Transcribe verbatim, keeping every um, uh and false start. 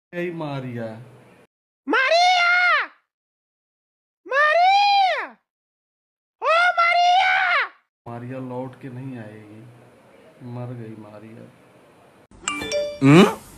गई मारिया। मारिया मारिया ओ मारिया। मारिया लौट के नहीं आएगी, मर गई मारिया। हम्म